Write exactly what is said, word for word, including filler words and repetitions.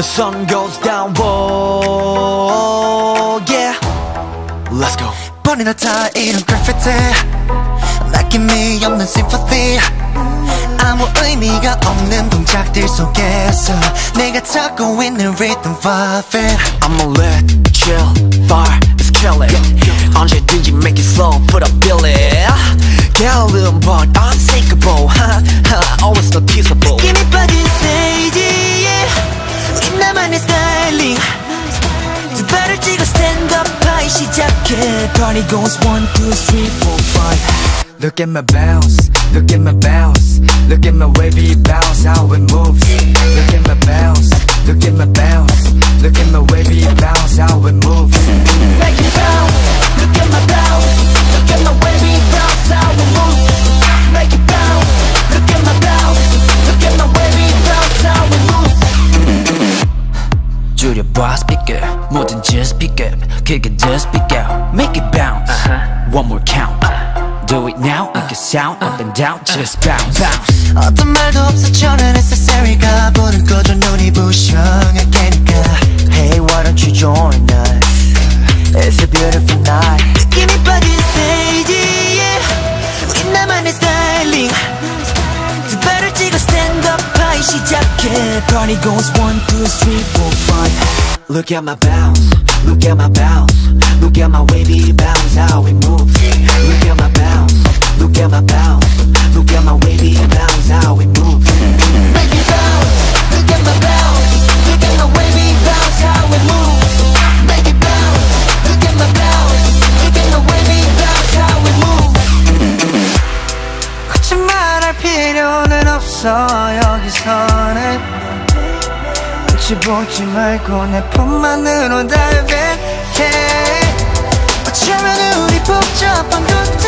The sun goes down, whoa, yeah. Let's go. 버리나 다 이런 graffiti 느낌이 없는 sympathy 아무 의미가 없는 동작들 속에서 내가 찾고 있는 rhythm vibe I'ma let chill, fire, let's kill it. 언제든지 make it slow, put up billet. 게으름 but unsinkable. Always noticeable. 느낌이 빠진 stage 우리 나만의 스타일링 두 발을 찍어 stand up high 시작해 Party goes one, two, three, four, five Look at my bounce, look at my bounce, look at my wavy bounce, how it moves. Look at my bounce, look at my bounce, look at my wavy bounce, how it moves. Make it bounce, look at my bounce, look at my wavy bounce, how it moves. Make it bounce, look at my bounce, look at my wavy bounce, how it moves. 줄여봐 speaker, 뭐든지 speak up, 크게 just speak out, make it bounce. uh-huh. One more count. Do it now, make it sound up and down, just bounce, bounce. 어떤 말도 없어 저는 necessary가 보는 거죠 눈이 부셔할 테니까 Hey, why don't you join us? It's a beautiful night. 느낌이 빠진 stage, yeah. 우리 나만의 스타일링. 두 발을 찍어 stand up high 시작해. Party goes one, two, three, four, five. Look at my bounce, look at my bounce, look at my wavy bounce, how it moves. Look at my bounce, look at my bounce, look at my wavy bounce, how it moves. Make it bounce, look at my bounce, look at my wavy bounce, how it moves. Make it bounce, look at my bounce, look at my wavy bounce, how it moves. 거짓말할 필요는 없어 여기서는 눈치 보지 말고 내 폰만으로 다 배해 어쩌면 우리 복잡한 것